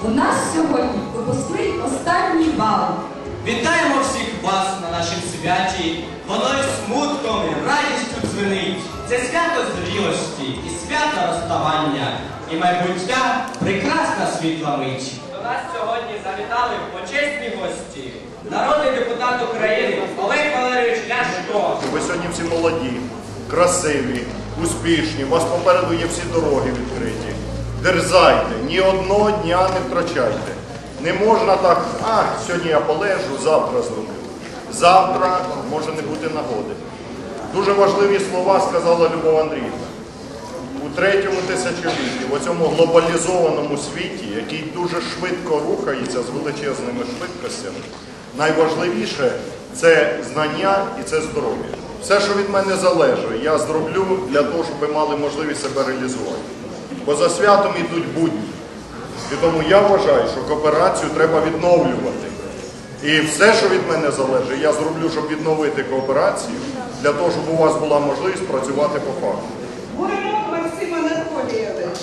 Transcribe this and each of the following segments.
У нас сьогодні випускний останній бал. Вітаємо всіх вас на нашім святі. Воно і смутком, і радістю дзвенить. Це свято зрілості і свято розставання. І майбуття прекрасна світла мить. До нас сьогодні завітали почесні гості. Народний депутат України Олег Валерійович Ляшко. Ви сьогодні всі молоді, красиві, успішні. У вас попереду є всі дороги відкриті. Дерзайте, ні одного дня не втрачайте. Не можна так, сьогодні я полежу, завтра зроблю. Завтра може не бути нагоди. Дуже важливі слова сказала Любов Андріївна. У третьому тисячолітті, в цьому глобалізованому світі, який дуже швидко рухається з величезними швидкостями, найважливіше – це знання і це здоров'я. Все, що від мене залежить, я зроблю для того, щоб ви мали можливість себе реалізувати. Бо за святом йдуть будні. І тому я вважаю, що кооперацію треба відновлювати. І все, що від мене залежить, я зроблю, щоб відновити кооперацію, для того, щоб у вас була можливість працювати по факту. Бурмок Максим Анатолійович.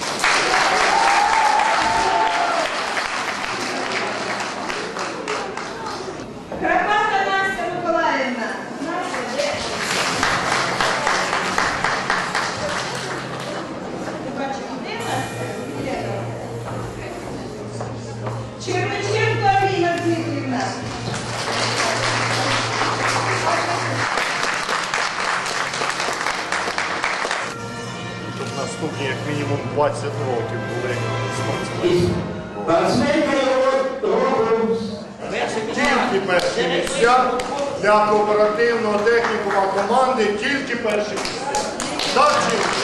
Карпата Настя Миколаївна. Черниченко Аліна Дмитрівна. Щоб наступні, як мінімум, 20 років були спортсменами. Тільки перші місця для кооперативного технікума команди, тільки перші місця. Так,